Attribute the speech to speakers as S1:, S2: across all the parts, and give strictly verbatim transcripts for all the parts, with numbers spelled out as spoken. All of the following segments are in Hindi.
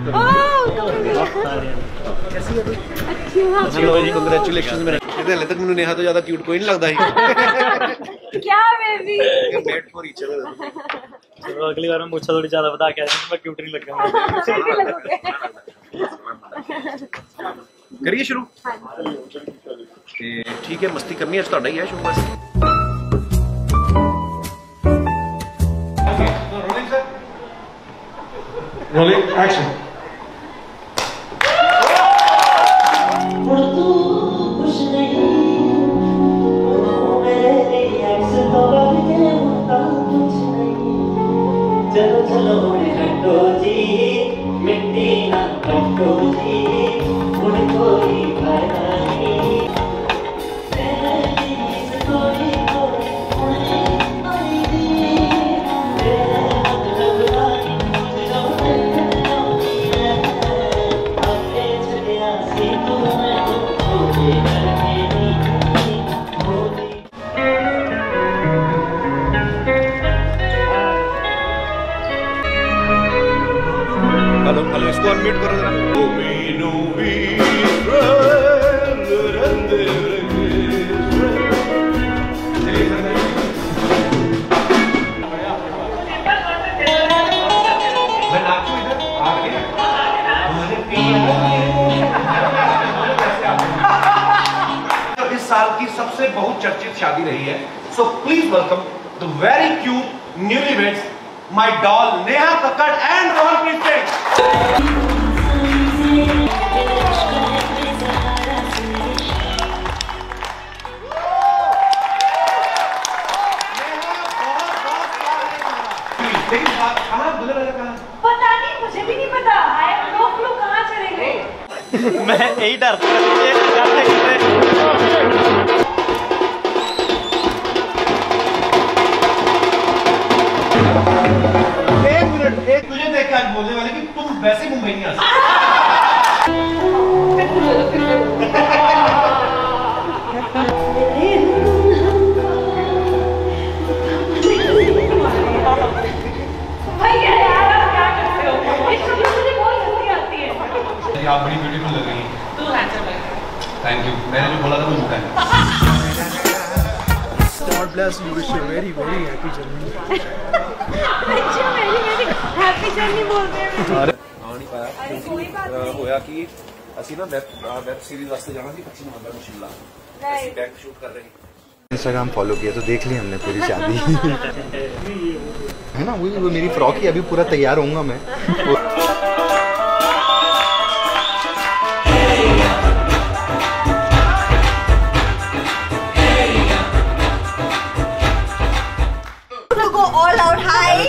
S1: कैसी है तू? कांग्रेचुलेशंस मेरे। हले तक मैंने नेहा तो ज्यादा क्यूट कोई नहीं लगता ही।
S2: क्या baby?
S1: Made for each other.
S3: चलो अगली बार मैं मुझसे थोड़ी ज्यादा बता के मैं क्यूट नहीं लगूंगा।
S1: करिए शुरू। ठीक है, मस्ती करनी है तो ही है शुरू बस। Rolling sir, rolling action.
S4: चलो चलो हटो जी, मिट्टी ना हटो जी, उड़ कोई फायदा नहीं। कोई कोई कोई दी, तेरे मतलब लाई जो अपने चलिया सी तुम्हें छोटे करके नहीं होती।
S1: हेलो हेलो, इसको अनम्यूट करो जरा। मैं नाचूं इधर आगे। इस साल की सबसे बहुचर्चित शादी रही है, so please welcome the very cute newlyweds, my doll Neha Kakkad and Rohanpreet Singh.
S2: पता नहीं, मुझे भी नहीं पता। लोग लोग कहाँ चले गए?
S3: मैं यही डरता
S1: एक तुझे देख के आज बोलने वाले कि तुम वैसे मुंबई नहीं आ सकते।
S2: भैया यार आप क्या करते हो? इस समय मुझे बहुत हंसी आती है।
S1: आप बड़ी ब्यूटीफुल लग रही हैं।
S2: तू हैंडसम है।
S1: Thank you. मैंने जो बोला था वो झूठा है।
S5: God bless you. Wish you a very very happy journey.
S2: अच्छा मेरी मेरी हैप्पी जर्नी बोलते हैं।
S1: अरे आ नहीं पाया क्योंकि होया कि ਅਸੀਂ ਨਾ ਵੈਬ ਵੈਬ ਸੀरीज ਵਾਸਤੇ ਜਾਣਾ ਸੀ पच्चीस नवंबर ਨੂੰ शिमला। ਅਸੀਂ बैक शूट कर रहे हैं।
S6: इंस्टाग्राम फॉलो किया तो देख ली हमने पूरी शादी है ना। वही वो मेरी फ्रॉक ही अभी पूरा तैयार होऊंगा मैं।
S2: All out high.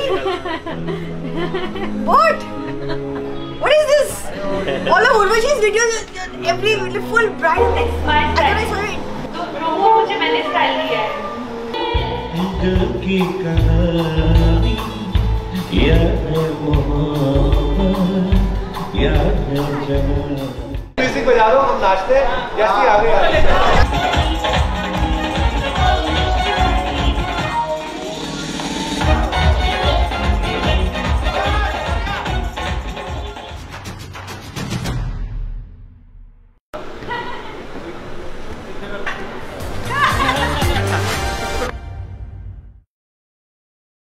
S2: What? What is this? All of Urvashi's videos, every full bright. It's my style. I saw it. तो प्रोमो मुझे मैंने स्टाइल दिया है।
S4: दिल की कहानी याद मोहब्बत याद जवानी।
S1: म्यूजिक बजा दो, हम नाचते हैं जैसे आगे आ रहे हैं।